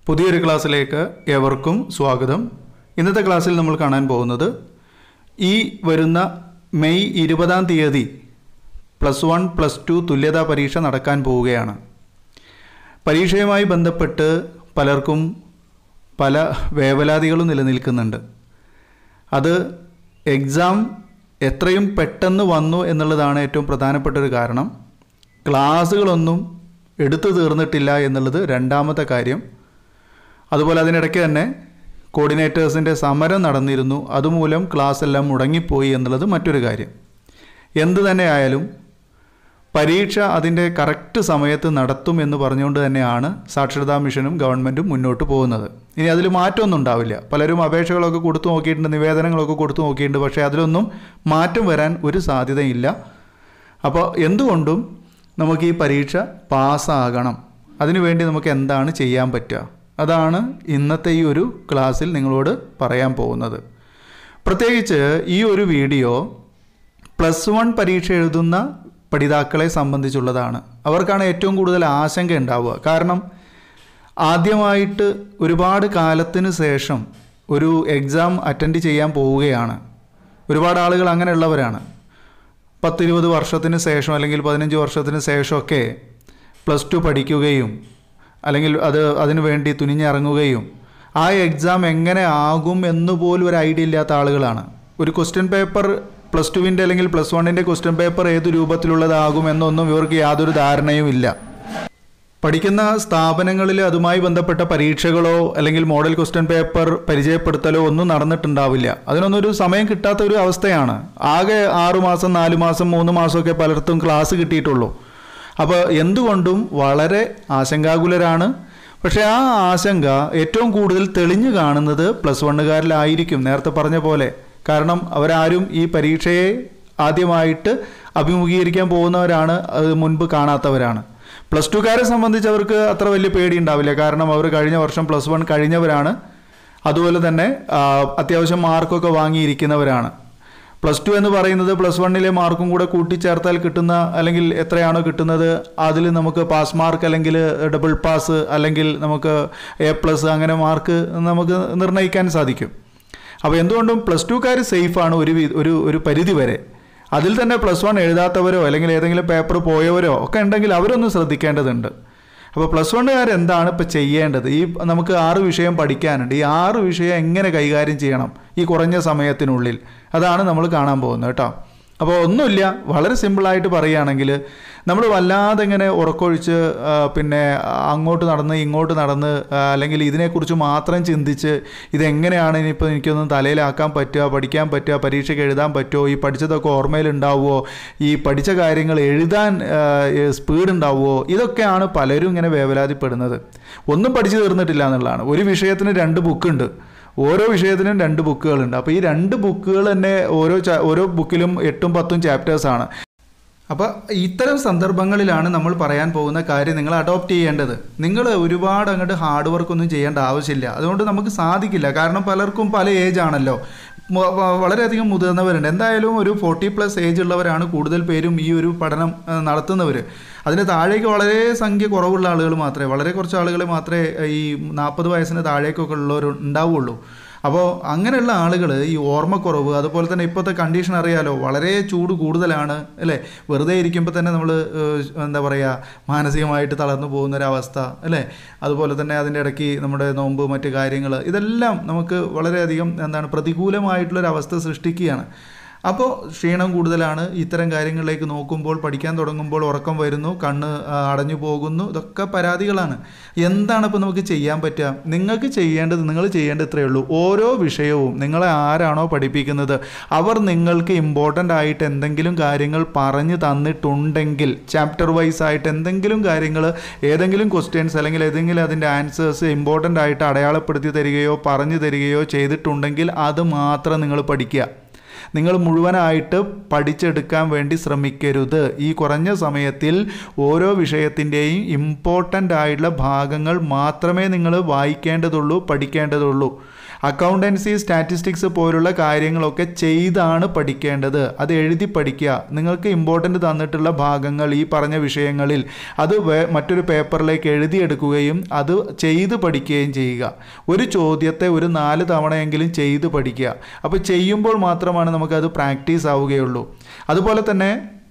പുതിയൊരു ക്ലാസ്സിലേക്ക് ഏവർക്കും സ്വാഗതം. ഇന്നത്തെ ക്ലാസ്സിൽ നമ്മൾ കാണാൻ പോകുന്നത് ഈ വരുന്ന മെയ് 20-ാം തീയതി +1 +2 തുല്യതാ പരീക്ഷ നടക്കാൻ പോവുകയാണ്. പരീക്ഷയുമായി ബന്ധപ്പെട്ട് പലർക്കും പല വേവലാതികളും നിലനിൽക്കുന്നുണ്ട്. അത് എക്സാം എത്രയും പെട്ടെന്ന് വന്നു എന്നുള്ളതാണ് ഏറ്റവും പ്രധാനപ്പെട്ടൊരു കാരണം. ക്ലാസ്സുകളൊന്നും എടുത്തു തീർന്നിട്ടില്ല എന്നുള്ളത് രണ്ടാമത്തെ കാര്യം. അതുപോലെ അതിനിടയ്ക്ക് തന്നെ കോർഡിനേറ്റേഴ്സിൻ്റെ സമരം നടന്നിരുന്നു. അതുമൂലം ക്ലാസ് എല്ലാം മുടങ്ങിപ്പോയി എന്നുള്ളത് മറ്റൊരു കാര്യം. എന്തു തന്നെ ആയാലും പരീക്ഷ അതിൻ്റെ കറക്റ്റ് സമയത്ത് നടത്തും എന്ന് പറഞ്ഞുകൊണ്ട് തന്നെയാണ് സാക്ഷരതാ മിഷനും ഗവൺമെൻറ്റും മുന്നോട്ട് പോകുന്നത്. ഇനി അതിൽ മാറ്റമൊന്നും ഉണ്ടാവില്ല. പലരും അപേക്ഷകളൊക്കെ കൊടുത്തു നോക്കിയിട്ടുണ്ട്, നിവേദനങ്ങളൊക്കെ കൊടുത്തു നോക്കിയിട്ടുണ്ട്. പക്ഷേ അതിലൊന്നും മാറ്റം വരാൻ ഒരു സാധ്യതയില്ല. അപ്പോൾ എന്തുകൊണ്ടും നമുക്ക് ഈ പരീക്ഷ പാസ്സാകണം. അതിനുവേണ്ടി നമുക്ക് എന്താണ് ചെയ്യാൻ പറ്റുക, അതാണ് ഇന്നത്തെ ഈ ഒരു ക്ലാസ്സിൽ നിങ്ങളോട് പറയാൻ പോകുന്നത്. പ്രത്യേകിച്ച് ഈ ഒരു വീഡിയോ +1 പരീക്ഷ എഴുതുന്ന പഠിതാക്കളെ സംബന്ധിച്ചുള്ളതാണ്. അവർക്കാണ് ഏറ്റവും കൂടുതൽ ആശങ്ക ഉണ്ടാവുക. കാരണം ആദ്യമായിട്ട് ഒരുപാട് കാലത്തിന് ശേഷം ഒരു എക്സാം അറ്റൻഡ് ചെയ്യാൻ പോവുകയാണ്. ഒരുപാട് ആളുകൾ അങ്ങനെയുള്ളവരാണ്. 10-20 വർഷത്തിന് ശേഷം അല്ലെങ്കിൽ 15 വർഷത്തിന് ശേഷമൊക്കെ +2 പഠിക്കുകയും അല്ലെങ്കിൽ അതിനു വേണ്ടി തുനിഞ്ഞിറങ്ങുകയും ആ എക്സാം എങ്ങനെ ആകും എന്നുപോലും ഒരു ഐഡിയ ഇല്ലാത്ത ആളുകളാണ്. ഒരു ക്വസ്റ്റ്യൻ പേപ്പർ +2-ൻ്റെ അല്ലെങ്കിൽ +1-ൻ്റെ ക്വസ്റ്റ്യൻ പേപ്പർ ഏത് രൂപത്തിലുള്ളതാകും എന്നൊന്നും ഇവർക്ക് യാതൊരു ധാരണയും ഇല്ല. പഠിക്കുന്ന സ്ഥാപനങ്ങളിൽ അതുമായി ബന്ധപ്പെട്ട പരീക്ഷകളോ അല്ലെങ്കിൽ മോഡൽ ക്വസ്റ്റ്യൻ പേപ്പർ പരിചയപ്പെടുത്തലോ ഒന്നും നടന്നിട്ടുണ്ടാവില്ല. അതിനൊന്നും ഒരു സമയം കിട്ടാത്ത ഒരു അവസ്ഥയാണ്. ആകെ 6 മാസം 4 മാസം 3 മാസമൊക്കെ പലർക്കും ക്ലാസ് കിട്ടിയിട്ടുള്ളൂ. അപ്പോൾ എന്തുകൊണ്ടും വളരെ ആശങ്കാകുലരാണ്. പക്ഷേ ആ ആശങ്ക ഏറ്റവും കൂടുതൽ തെളിഞ്ഞു കാണുന്നത് +1കാരിലായിരിക്കും, നേരത്തെ പറഞ്ഞ പോലെ. കാരണം അവരാരും ഈ പരീക്ഷയെ ആദ്യമായിട്ട് അഭിമുഖീകരിക്കാൻ പോകുന്നവരാണ്, അത് മുൻപ് കാണാത്തവരാണ്. +2കാരെ സംബന്ധിച്ച് അവർക്ക് അത്ര വലിയ പേടി ഉണ്ടാവില്ല. കാരണം അവർ കഴിഞ്ഞ വർഷം +1 കഴിഞ്ഞവരാണ്. അതുപോലെ തന്നെ അത്യാവശ്യം മാർക്കൊക്കെ വാങ്ങിയിരിക്കുന്നവരാണ്. +2 എന്ന് പറയുന്നത് +1-ലെ മാർക്കും കൂടെ കൂട്ടിച്ചേർത്താൽ കിട്ടുന്ന അല്ലെങ്കിൽ എത്രയാണോ കിട്ടുന്നത് അതിൽ നമുക്ക് പാസ് മാർക്ക് അല്ലെങ്കിൽ ഡബിൾ പാസ് അല്ലെങ്കിൽ നമുക്ക് A+ അങ്ങനെ മാർക്ക് നമുക്ക് നിർണ്ണയിക്കാൻ സാധിക്കും. അപ്പോൾ എന്തുകൊണ്ടും +2കാർ സേഫാണ് ഒരു പരിധി വരെ. അതിൽ തന്നെ +1 എഴുതാത്തവരോ അല്ലെങ്കിൽ ഏതെങ്കിലും പേപ്പർ പോയവരോ ഒക്കെ ഉണ്ടെങ്കിൽ അവരൊന്നും ശ്രദ്ധിക്കേണ്ടതുണ്ട്. അപ്പോൾ +1കാർ എന്താണ് ഇപ്പോൾ ചെയ്യേണ്ടത്? നമുക്ക് 6 വിഷയം പഠിക്കാനുണ്ട്. ഈ 6 വിഷയം എങ്ങനെ കൈകാര്യം ചെയ്യണം ഈ കുറഞ്ഞ സമയത്തിനുള്ളിൽ, അതാണ് നമ്മൾ കാണാൻ പോകുന്നത് കേട്ടോ. അപ്പോൾ ഒന്നുമില്ല, വളരെ സിമ്പിളായിട്ട് പറയുകയാണെങ്കിൽ നമ്മൾ വല്ലാതെ ഇങ്ങനെ ഉറക്കൊഴിച്ച് പിന്നെ അങ്ങോട്ട് നടന്ന് ഇങ്ങോട്ട് നടന്ന് അല്ലെങ്കിൽ ഇതിനെക്കുറിച്ച് മാത്രം ചിന്തിച്ച് ഇതെങ്ങനെയാണ് ഇനിയിപ്പോൾ എനിക്കൊന്നും തലയിലാക്കാൻ പറ്റുക, പഠിക്കാൻ പറ്റുക, പരീക്ഷയ്ക്ക് എഴുതാൻ പറ്റുമോ, ഈ പഠിച്ചതൊക്കെ ഓർമ്മയിലുണ്ടാവുമോ, ഈ പഠിച്ച കാര്യങ്ങൾ എഴുതാൻ സ്പീഡ് ഉണ്ടാവുമോ, ഇതൊക്കെയാണ് പലരും ഇങ്ങനെ വേവലാതിപ്പെടുന്നത്. ഒന്നും പഠിച്ചു തീർന്നിട്ടില്ല എന്നുള്ളതാണ്. ഒരു വിഷയത്തിന് 2 ബുക്കുണ്ട്. ഓരോ വിഷയത്തിനും 2 ബുക്കുകളുണ്ട്. അപ്പോൾ ഈ 2 ബുക്കുകൾ തന്നെ ഓരോ ബുക്കിലും 8ഉം 10ഉം ചാപ്റ്റേഴ്സാണ്. അപ്പോൾ ഇത്തരം സന്ദർഭങ്ങളിലാണ് നമ്മൾ പറയാൻ പോകുന്ന കാര്യം നിങ്ങൾ അഡോപ്റ്റ് ചെയ്യേണ്ടത്. നിങ്ങൾ ഒരുപാട് അങ്ങോട്ട് ഹാർഡ് വർക്കൊന്നും ചെയ്യേണ്ട ആവശ്യമില്ല. അതുകൊണ്ട് നമുക്ക് സാധിക്കില്ല. കാരണം പലർക്കും പല ഏജ് ആണല്ലോ. വളരെയധികം മുതിർന്നവരുണ്ട്. എന്തായാലും ഒരു 40+ ഏജ് ഉള്ളവരാണ് കൂടുതൽ പേരും ഈ ഒരു പഠനം നടത്തുന്നവർ. അതിന് താഴേക്ക് വളരെ സംഖ്യ കുറവുള്ള ആളുകൾ മാത്രമേ, വളരെ കുറച്ച് ആളുകൾ മാത്രമേ ഈ 40 വയസ്സിന് താഴേക്കൊക്കെ ഉള്ളവർ ഉണ്ടാവുള്ളൂ. അപ്പോൾ അങ്ങനെയുള്ള ആളുകൾ ഈ ഓർമ്മക്കുറവ്, അതുപോലെ തന്നെ ഇപ്പോഴത്തെ കണ്ടീഷൻ അറിയാലോ, വളരെ ചൂട് കൂടുതലാണ് അല്ലേ. വെറുതെ ഇരിക്കുമ്പോൾ തന്നെ നമ്മൾ എന്താ പറയുക, മാനസികമായിട്ട് തളർന്നു പോകുന്നൊരവസ്ഥ അല്ലേ. അതുപോലെ തന്നെ അതിൻ്റെ ഇടയ്ക്ക് നമ്മുടെ നോമ്പ്, മറ്റു കാര്യങ്ങൾ, ഇതെല്ലാം നമുക്ക് വളരെയധികം പ്രതികൂലമായിട്ടുള്ളൊരവസ്ഥ സൃഷ്ടിക്കുകയാണ്. അപ്പോൾ ക്ഷീണം കൂടുതലാണ്. ഇത്തരം കാര്യങ്ങളിലേക്ക് നോക്കുമ്പോൾ, പഠിക്കാൻ തുടങ്ങുമ്പോൾ ഉറക്കം വരുന്നു, കണ്ണ് അടഞ്ഞു പോകുന്നു, ഇതൊക്കെ പരാതികളാണ്. എന്താണ് ഇപ്പോൾ നമുക്ക് ചെയ്യാൻ പറ്റുക? നിങ്ങൾ ചെയ്യേണ്ടത് ഇത്രയേ ഉള്ളൂ. ഓരോ വിഷയവും നിങ്ങളെ ആരാണോ പഠിപ്പിക്കുന്നത് അവർ നിങ്ങൾക്ക് ഇമ്പോർട്ടൻ്റ് ആയിട്ട് എന്തെങ്കിലും കാര്യങ്ങൾ പറഞ്ഞു തന്നിട്ടുണ്ടെങ്കിൽ, ചാപ്റ്റർ വൈസ് ആയിട്ട് എന്തെങ്കിലും കാര്യങ്ങൾ, ഏതെങ്കിലും ക്വസ്റ്റ്യൻസ് അല്ലെങ്കിൽ ഏതെങ്കിലും അതിൻ്റെ ആൻസേഴ്സ് ഇമ്പോർട്ടൻ്റ് ആയിട്ട് അടയാളപ്പെടുത്തി തരികയോ പറഞ്ഞു തരികയോ ചെയ്തിട്ടുണ്ടെങ്കിൽ അത് മാത്രം നിങ്ങൾ പഠിക്കുക. നിങ്ങൾ മുഴുവനായിട്ട് പഠിച്ചെടുക്കാൻ വേണ്ടി ശ്രമിക്കരുത്. ഈ കുറഞ്ഞ സമയത്തിൽ ഓരോ വിഷയത്തിൻ്റെയും ഇമ്പോർട്ടൻ്റ് ആയിട്ടുള്ള ഭാഗങ്ങൾ മാത്രമേ നിങ്ങൾ വായിക്കേണ്ടതുള്ളൂ, പഠിക്കേണ്ടതുള്ളൂ. അക്കൗണ്ടൻസി, സ്റ്റാറ്റിസ്റ്റിക്സ് പോലുള്ള കാര്യങ്ങളൊക്കെ ചെയ്താണ് പഠിക്കേണ്ടത്. അത് എഴുതി പഠിക്കുക. നിങ്ങൾക്ക് ഇമ്പോർട്ടൻ്റ് തന്നിട്ടുള്ള ഭാഗങ്ങൾ ഈ പറഞ്ഞ വിഷയങ്ങളിൽ അത് മറ്റൊരു പേപ്പറിലേക്ക് എഴുതിയെടുക്കുകയും അത് ചെയ്ത് പഠിക്കുകയും ചെയ്യുക. ഒരു ചോദ്യത്തെ ഒരു 4 തവണയെങ്കിലും ചെയ്ത് പഠിക്കുക. അപ്പോൾ ചെയ്യുമ്പോൾ മാത്രമാണ് നമുക്കത് പ്രാക്ടീസ് ആവുകയുള്ളൂ. അതുപോലെ തന്നെ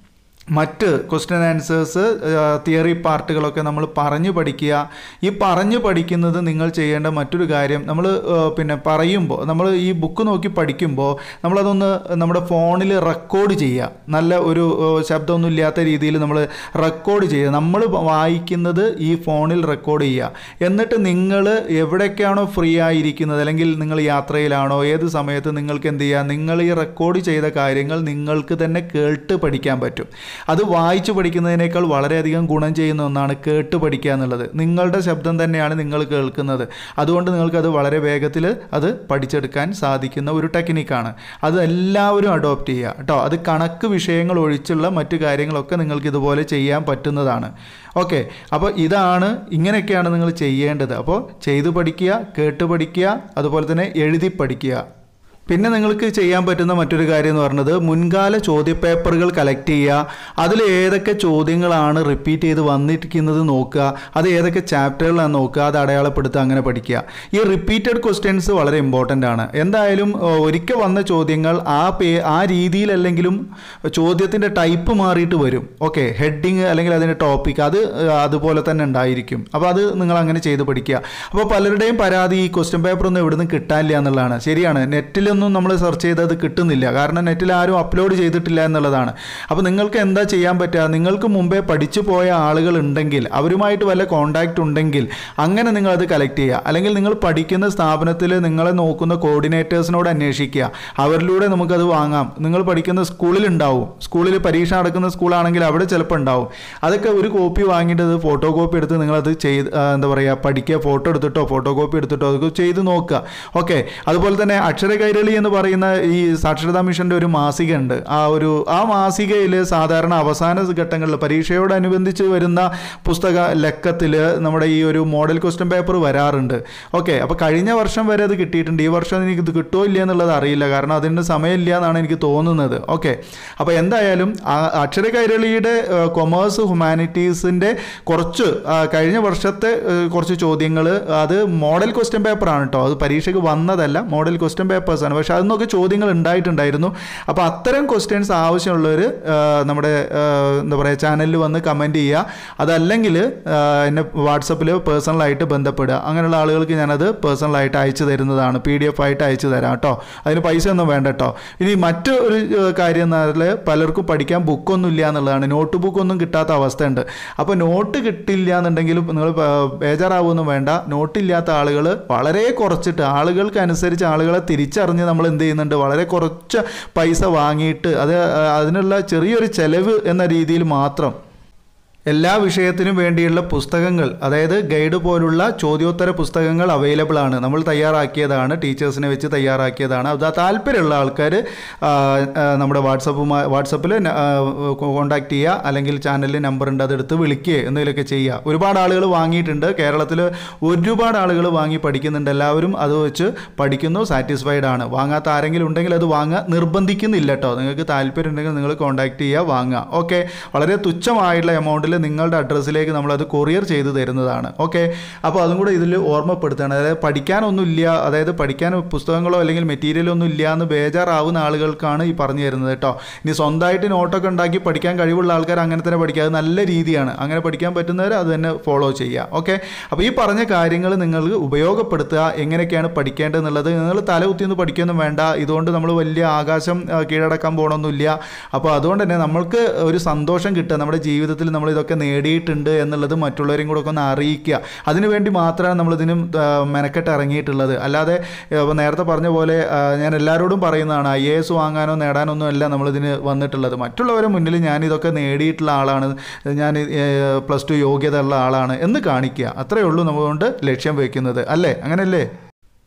മറ്റ് ക്വസ്റ്റ്യൻ ആൻസേഴ്സ്, തിയറി പാർട്ടുകളൊക്കെ നമ്മൾ പറഞ്ഞു പഠിക്കുക. ഈ പറഞ്ഞു പഠിക്കുന്നത് നിങ്ങൾ ചെയ്യേണ്ട മറ്റൊരു കാര്യം, നമ്മൾ പറയുമ്പോൾ നമ്മൾ ഈ ബുക്ക് നോക്കി പഠിക്കുമ്പോൾ നമ്മളതൊന്ന് നമ്മുടെ ഫോണിൽ റെക്കോർഡ് ചെയ്യുക. നല്ല ഒരു ശബ്ദമൊന്നും ഇല്ലാത്ത രീതിയിൽ നമ്മൾ റെക്കോർഡ് ചെയ്യുക. നമ്മൾ വായിക്കുന്നത് ഈ ഫോണിൽ റെക്കോർഡ് ചെയ്യുക. എന്നിട്ട് നിങ്ങൾ എവിടേക്കാണോ ഫ്രീ ആയിരിക്കുന്നത്, അല്ലെങ്കിൽ നിങ്ങൾ യാത്രയിലാണോ, ഏത് സമയത്ത് നിങ്ങൾക്ക് എന്ത് ചെയ്യുക, നിങ്ങൾ ഈ റെക്കോർഡ് ചെയ്ത കാര്യങ്ങൾ നിങ്ങൾക്ക് തന്നെ കേട്ട് പഠിക്കാൻ പറ്റും. അത് വായിച്ചു പഠിക്കുന്നതിനേക്കാൾ വളരെയധികം ഗുണം ചെയ്യുന്ന ഒന്നാണ് കേട്ട് പഠിക്കുക എന്നുള്ളത്. നിങ്ങളുടെ ശബ്ദം തന്നെയാണ് നിങ്ങൾ കേൾക്കുന്നത്. അതുകൊണ്ട് നിങ്ങൾക്കത് വളരെ വേഗത്തിൽ അത് പഠിച്ചെടുക്കാൻ സാധിക്കുന്ന ഒരു ടെക്നിക്കാണ്. അത് എല്ലാവരും അഡോപ്റ്റ് ചെയ്യുക കേട്ടോ. അത് കണക്ക് വിഷയങ്ങൾ ഒഴിച്ചുള്ള മറ്റു കാര്യങ്ങളൊക്കെ നിങ്ങൾക്ക് ഇതുപോലെ ചെയ്യാൻ പറ്റുന്നതാണ്. ഓക്കെ, അപ്പോൾ ഇങ്ങനെയൊക്കെയാണ് നിങ്ങൾ ചെയ്യേണ്ടത്. അപ്പോൾ ചെയ്തു പഠിക്കുക, കേട്ട് പഠിക്കുക, അതുപോലെ തന്നെ എഴുതി പഠിക്കുക. പിന്നെ നിങ്ങൾക്ക് ചെയ്യാൻ പറ്റുന്ന മറ്റൊരു കാര്യം എന്ന് പറയുന്നത് മുൻകാല ചോദ്യപേപ്പറുകൾ കളക്ട് ചെയ്യുക. അതിൽ ഏതൊക്കെ ചോദ്യങ്ങളാണ് റിപ്പീറ്റ് ചെയ്ത് വന്നിരിക്കുന്നത് നോക്കുക. അത് ഏതൊക്കെ ചാപ്റ്ററുകളാണ് നോക്കുക, അത് അടയാളപ്പെടുത്തുക, അങ്ങനെ പഠിക്കുക. ഈ റിപ്പീറ്റഡ് ക്വസ്റ്റ്യൻസ് വളരെ ഇമ്പോർട്ടൻ്റ് ആണ്. എന്തായാലും ഒരിക്കൽ വന്ന ചോദ്യങ്ങൾ ആ രീതിയിലല്ലെങ്കിലും ചോദ്യത്തിൻ്റെ ടൈപ്പ് മാറിയിട്ട് വരും. ഓക്കെ, ഹെഡിങ് അല്ലെങ്കിൽ അതിൻ്റെ ടോപ്പിക് അതുപോലെ തന്നെ ഉണ്ടായിരിക്കും. അപ്പോൾ അത് നിങ്ങൾ അങ്ങനെ ചെയ്ത് പഠിക്കുക. അപ്പോൾ പലരുടെയും പരാതി ഈ ക്വസ്റ്റ്യൻ പേപ്പറൊന്നും എവിടെ നിന്ന് കിട്ടാനില്ല എന്നുള്ളതാണ്. ശരിയാണ്, നെറ്റിൽ നമ്മൾ സെർച്ച് ചെയ്ത് അത് കിട്ടുന്നില്ല. കാരണം നെറ്റിൽ ആരും അപ്ലോഡ് ചെയ്തിട്ടില്ല എന്നുള്ളതാണ്. അപ്പോൾ നിങ്ങൾക്ക് എന്താ ചെയ്യാൻ പറ്റുക, നിങ്ങൾക്ക് മുമ്പേ പഠിച്ചു പോയ ആളുകൾ ഉണ്ടെങ്കിൽ, അവരുമായിട്ട് വല്ല കോണ്ടാക്റ്റ് ഉണ്ടെങ്കിൽ അങ്ങനെ നിങ്ങളത് കളക്ട് ചെയ്യുക. അല്ലെങ്കിൽ നിങ്ങൾ പഠിക്കുന്ന സ്ഥാപനത്തിൽ നിങ്ങളെ നോക്കുന്ന കോർഡിനേറ്റേഴ്സിനോട് അന്വേഷിക്കുക. അവരിലൂടെ നമുക്കത് വാങ്ങാം. നിങ്ങൾ പഠിക്കുന്ന സ്കൂളിൽ ഉണ്ടാവും. സ്കൂളിൽ പരീക്ഷ നടക്കുന്ന സ്കൂളാണെങ്കിൽ അവിടെ ചിലപ്പോൾ ഉണ്ടാവും. അതൊക്കെ ഒരു കോപ്പി വാങ്ങിയിട്ട് ഫോട്ടോ കോപ്പി എടുത്ത് നിങ്ങളത് പഠിക്കുക. ഫോട്ടോ എടുത്തിട്ടോ ഫോട്ടോ കോപ്പി എടുത്തിട്ടോ അതൊക്കെ ചെയ്ത് നോക്കുക. ഓക്കെ, അതുപോലെ തന്നെ അക്ഷരകൈരളി എന്ന് പറയുന്ന ഈ സാക്ഷരതാ മിഷന്റെ ഒരു മാസിക ഉണ്ട്. ആ മാസികയിൽ സാധാരണ അവസാന ഘട്ടങ്ങളിൽ പരീക്ഷയോടനുബന്ധിച്ച് വരുന്ന പുസ്തക ലക്കത്തിൽ നമ്മുടെ ഈ ഒരു മോഡൽ ക്വസ്റ്റ്യൻ പേപ്പർ വരാറുണ്ട്. ഓക്കെ, അപ്പോൾ കഴിഞ്ഞ വർഷം വരെ അത് കിട്ടിയിട്ടുണ്ട്. ഈ വർഷം എനിക്ക് ഇത് കിട്ടുമോ ഇല്ല എന്നുള്ളത് അറിയില്ല. കാരണം അതിൻ്റെ സമയമില്ല എന്നാണ് എനിക്ക് തോന്നുന്നത്. ഓക്കെ, അപ്പോൾ എന്തായാലും അക്ഷരകൈരളിയുടെ കൊമേഴ്സ് ഹ്യൂമാനിറ്റീസിൻ്റെ കുറച്ച് കഴിഞ്ഞ വർഷത്തെ കുറച്ച് ചോദ്യങ്ങൾ അത് മോഡൽ ക്വസ്റ്റ്യൻ പേപ്പറാണ് കേട്ടോ. അത് പരീക്ഷയ്ക്ക് വന്നതല്ല, മോഡൽ ക്വസ്റ്റ്യൻ പേപ്പേഴ്സാണ്. പക്ഷെ അതിനൊക്കെ ചോദ്യങ്ങൾ ഉണ്ടായിട്ടുണ്ടായിരുന്നു. അപ്പോൾ അത്തരം ക്വസ്റ്റ്യൻസ് ആവശ്യമുള്ളവർ നമ്മുടെ ചാനലിൽ വന്ന് കമൻറ്റ് ചെയ്യുക. അതല്ലെങ്കിൽ എന്നെ വാട്സപ്പിൽ പേഴ്സണലായിട്ട് ബന്ധപ്പെടുക. അങ്ങനെയുള്ള ആളുകൾക്ക് ഞാനത് പേഴ്സണലായിട്ട് അയച്ചു തരുന്നതാണ്. PDF ആയിട്ട് അയച്ചു തരാം കേട്ടോ. അതിന് പൈസ ഒന്നും വേണ്ട കേട്ടോ. ഇനി മറ്റൊരു കാര്യം എന്ന് പറഞ്ഞാൽ പലർക്കും പഠിക്കാൻ ബുക്കൊന്നും ഇല്ല എന്നുള്ളതാണ്. നോട്ട് ബുക്കൊന്നും കിട്ടാത്ത അവസ്ഥയുണ്ട്. അപ്പോൾ നോട്ട് കിട്ടില്ല എന്നുണ്ടെങ്കിലും നിങ്ങൾ ബേജാറാവൊന്നും വേണ്ട. നോട്ടില്ലാത്ത ആളുകൾ വളരെ കുറച്ചിട്ട് ആളുകൾക്ക് ആളുകളെ തിരിച്ചറിഞ്ഞ് നമ്മൾ എന്ത് ചെയ്യുന്നുണ്ട്, വളരെ കുറച്ച് പൈസ വാങ്ങിയിട്ട് അതിനുള്ള ചെറിയൊരു ചെലവ് എന്ന രീതിയിൽ മാത്രം എല്ലാ വിഷയത്തിനും വേണ്ടിയുള്ള പുസ്തകങ്ങൾ, അതായത് ഗൈഡ് പോലുള്ള ചോദ്യോത്തര പുസ്തകങ്ങൾ അവൈലബിൾ ആണ്. നമ്മൾ തയ്യാറാക്കിയതാണ്, ടീച്ചേഴ്സിനെ വെച്ച് തയ്യാറാക്കിയതാണ്. അത് താല്പര്യമുള്ള ആൾക്കാർ നമ്മുടെ വാട്സപ്പിൽ കോൺടാക്ട് ചെയ്യുക. അല്ലെങ്കിൽ ചാനലിൽ നമ്പർ ഉണ്ട്, അതെടുത്ത് വിളിക്കുക, എന്തെങ്കിലുമൊക്കെ ചെയ്യുക. ഒരുപാട് ആളുകൾ വാങ്ങിയിട്ടുണ്ട്. കേരളത്തിൽ ഒരുപാട് ആളുകൾ വാങ്ങി പഠിക്കുന്നുണ്ട്. എല്ലാവരും അത് വെച്ച് പഠിക്കുന്നു, സാറ്റിസ്ഫൈഡ് ആണ്. വാങ്ങാത്ത ആരെങ്കിലും ഉണ്ടെങ്കിൽ അത് വാങ്ങുക. നിർബന്ധിക്കുന്നില്ല കേട്ടോ. നിങ്ങൾക്ക് താല്പര്യം ഉണ്ടെങ്കിൽ നിങ്ങൾ കോൺടാക്ട് ചെയ്യുക, വാങ്ങുക. ഓക്കെ, വളരെ തുച്ഛമായിട്ടുള്ള എമൗണ്ടിൽ നിങ്ങളുടെ അഡ്രസ്സിലേക്ക് നമ്മളത് കൊറിയർ ചെയ്ത് തരുന്നതാണ്. ഓക്കെ, അപ്പോൾ അതും കൂടെ ഇതിൽ ഓർമ്മപ്പെടുത്തണം. അതായത് പഠിക്കാനൊന്നുമില്ല, അതായത് പഠിക്കാൻ പുസ്തകങ്ങളോ അല്ലെങ്കിൽ മെറ്റീരിയലോ ഒന്നും ഇല്ല എന്ന് ബേജാറാവുന്ന ആളുകൾക്കാണ് ഈ പറഞ്ഞു തരുന്നത് കേട്ടോ. ഇനി സ്വന്തമായിട്ട് നോട്ടൊക്കെ ഉണ്ടാക്കി പഠിക്കാൻ കഴിവുള്ള ആൾക്കാർ അങ്ങനെ തന്നെ പഠിക്കുക. അത് നല്ല രീതിയാണ്. അങ്ങനെ പഠിക്കാൻ പറ്റുന്നവർ അത് തന്നെ ഫോളോ ചെയ്യുക. ഓക്കെ, അപ്പോൾ ഈ പറഞ്ഞ കാര്യങ്ങൾ നിങ്ങൾക്ക് ഉപയോഗപ്പെടുത്തുക. എങ്ങനെയൊക്കെയാണ് പഠിക്കേണ്ടതെന്നുള്ളത് നിങ്ങൾ തലകുത്തിയൊന്നും പഠിക്കൊന്നും വേണ്ട. ഇതുകൊണ്ട് നമ്മൾ വലിയ ആകാശം കീഴടക്കാൻ പോകണമെന്നില്ല. അപ്പോൾ അതുകൊണ്ട് തന്നെ നമ്മൾക്ക് ഒരു സന്തോഷം കിട്ടുക, നമ്മുടെ ജീവിതത്തിൽ നമ്മൾ ഇതൊക്കെ നേടിയിട്ടുണ്ട് എന്നുള്ളത് മറ്റുള്ളവരെയും കൂടെ ഒക്കെ ഒന്ന് അറിയിക്കുക. അതിനുവേണ്ടി മാത്രമാണ് നമ്മളിതിനും മെനക്കെട്ട് ഇറങ്ങിയിട്ടുള്ളത്. അല്ലാതെ നേരത്തെ പറഞ്ഞ പോലെ ഞാൻ എല്ലാവരോടും പറയുന്നതാണ്, IAS വാങ്ങാനോ നേടാനൊന്നും അല്ല നമ്മളിതിന് വന്നിട്ടുള്ളത്. മറ്റുള്ളവരുടെ മുന്നിൽ ഞാനിതൊക്കെ നേടിയിട്ടുള്ള ആളാണ്, ഞാൻ +2 യോഗ്യത ഉള്ള ആളാണ് എന്ന് കാണിക്കുക. അത്രയേ ഉള്ളൂ നമ്മളുകൊണ്ട് ലക്ഷ്യം വയ്ക്കുന്നത്, അല്ലേ? അങ്ങനെയല്ലേ?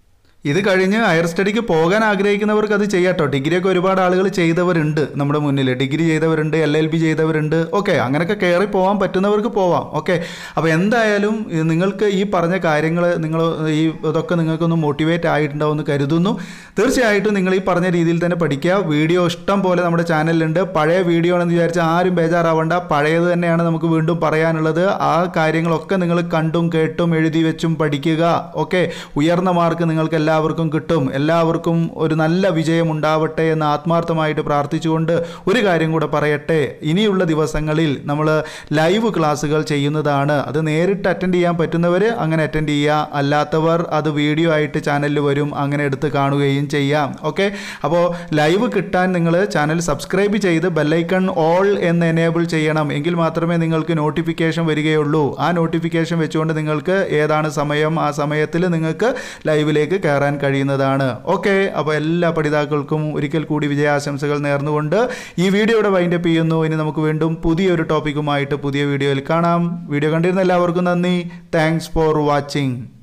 ഇത് കഴിഞ്ഞ് ഹയർ സ്റ്റഡിക്ക് പോകാൻ ആഗ്രഹിക്കുന്നവർക്ക് അത് ചെയ്യാട്ടോ. ഡിഗ്രിയൊക്കെ ഒരുപാട് ആളുകൾ ചെയ്തവരുണ്ട് നമ്മുടെ മുന്നിൽ. ഡിഗ്രി ചെയ്തവരുണ്ട്, LLB ചെയ്തവരുണ്ട്. ഓക്കെ, അങ്ങനെയൊക്കെ കയറി പോകാൻ പറ്റുന്നവർക്ക് പോവാം. ഓക്കെ, അപ്പോൾ എന്തായാലും നിങ്ങൾക്ക് ഈ പറഞ്ഞ കാര്യങ്ങൾ ഇതൊക്കെ നിങ്ങൾക്കൊന്ന് മോട്ടിവേറ്റ് ആയിട്ടുണ്ടാവുമെന്ന് കരുതുന്നു. തീർച്ചയായിട്ടും നിങ്ങൾ ഈ പറഞ്ഞ രീതിയിൽ തന്നെ പഠിക്കുക. വീഡിയോ ഇഷ്ടം പോലെ നമ്മുടെ ചാനലിലുണ്ട്. പഴയ വീഡിയോ ആണെന്ന് വിചാരിച്ചാൽ ആരും ബേജാറാവണ്ട. പഴയത് തന്നെയാണ് നമുക്ക് വീണ്ടും പറയാനുള്ളത്. ആ കാര്യങ്ങളൊക്കെ നിങ്ങൾ കണ്ടും കേട്ടും എഴുതി വെച്ചും പഠിക്കുക. ഓക്കെ, ഉയർന്ന മാർക്ക് നിങ്ങൾക്ക് എല്ലാവർക്കും കിട്ടും. എല്ലാവർക്കും ഒരു നല്ല വിജയം ഉണ്ടാവട്ടെ എന്ന് ആത്മാർത്ഥമായിട്ട് പ്രാർത്ഥിച്ചുകൊണ്ട് ഒരു കാര്യം കൂടെ പറയട്ടെ. ഇനിയുള്ള ദിവസങ്ങളിൽ നമ്മൾ ലൈവ് ക്ലാസ്സുകൾ ചെയ്യുന്നതാണ്. അത് നേരിട്ട് അറ്റൻഡ് ചെയ്യാൻ പറ്റുന്നവർ അങ്ങനെ അറ്റൻഡ് ചെയ്യുക, അല്ലാത്തവർ അത് വീഡിയോ ആയിട്ട് ചാനലിൽ വരും, അങ്ങനെ എടുത്ത് കാണുകയും ചെയ്യാം. ഓക്കെ, അപ്പോൾ ലൈവ് കിട്ടാൻ നിങ്ങൾ ചാനൽ സബ്സ്ക്രൈബ് ചെയ്ത് ബെല്ലൈക്കൺ ഓൾ എന്ന് എനേബിൾ ചെയ്യണം. എങ്കിൽ മാത്രമേ നിങ്ങൾക്ക് നോട്ടിഫിക്കേഷൻ വരികയുള്ളൂ. ആ നോട്ടിഫിക്കേഷൻ വെച്ചുകൊണ്ട് നിങ്ങൾക്ക് ഏതാണ് സമയം, ആ സമയത്തിൽ നിങ്ങൾക്ക് ലൈവിലേക്ക് കയറാൻ കഴിയുന്നതാണ്. ഓക്കെ, അപ്പോൾ എല്ലാ പഠിതാക്കൾക്കും ഒരിക്കൽ കൂടി വിജയാശംസകൾ നേർന്നുകൊണ്ട് ഈ വീഡിയോയുടെ വൈൻഡപ്പ് ചെയ്യുന്നു. ഇനി നമുക്ക് വീണ്ടും പുതിയൊരു ടോപ്പിക്കുമായിട്ട് പുതിയ വീഡിയോയിൽ കാണാം. വീഡിയോ കണ്ടിരുന്ന എല്ലാവർക്കും നന്ദി. Thanks for watching.